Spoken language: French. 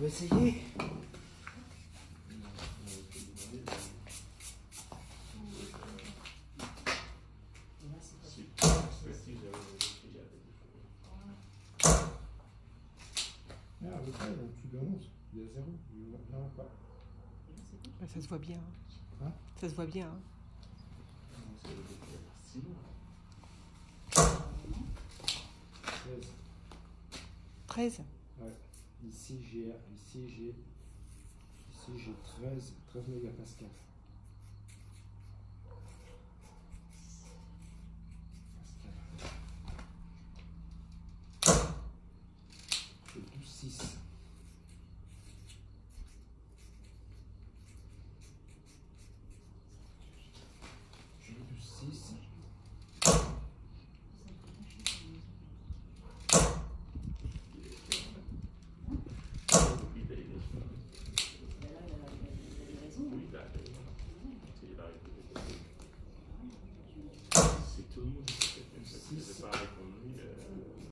essayer. Ah, le 13 en dessous de 11, il y a 0. Non, pas. Ça se voit bien. Hein? Ça se voit bien. 13. Ouais. Ici j'ai 13 mégapascales. J'ai 12,6. J'ai 12,6. C'est tout le monde qui fait, même si c'est pas répondu.